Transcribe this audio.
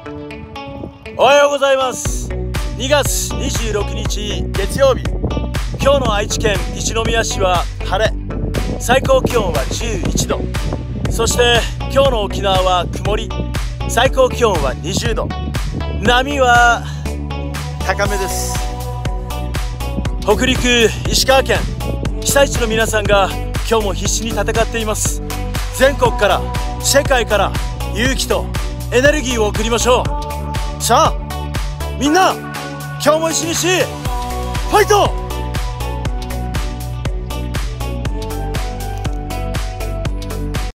おはようございます。2月26日月曜日、今日の愛知県一宮市は晴れ、最高気温は11度。そして今日の沖縄は曇り、最高気温は20度。波は高めです。北陸石川県被災地の皆さんが今日も必死に戦っています。全国から世界から勇気とエネルギーを送りましょう。さあみんな、今日も一日ファイト。